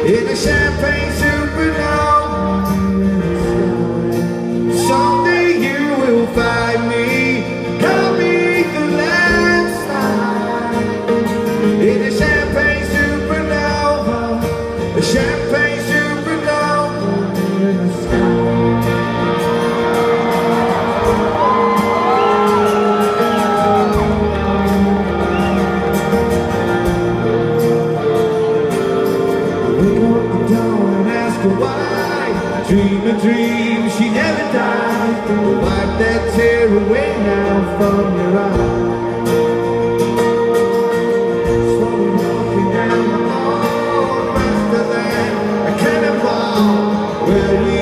in a champagne supernova. Someday you will find me coming the landslide in a champagne supernova, a champagne supernova in the sky. Why? Dream a dream, she never died. Wipe that tear away now from your eyes. Slowly walking down the hall, faster than a cannonball, where we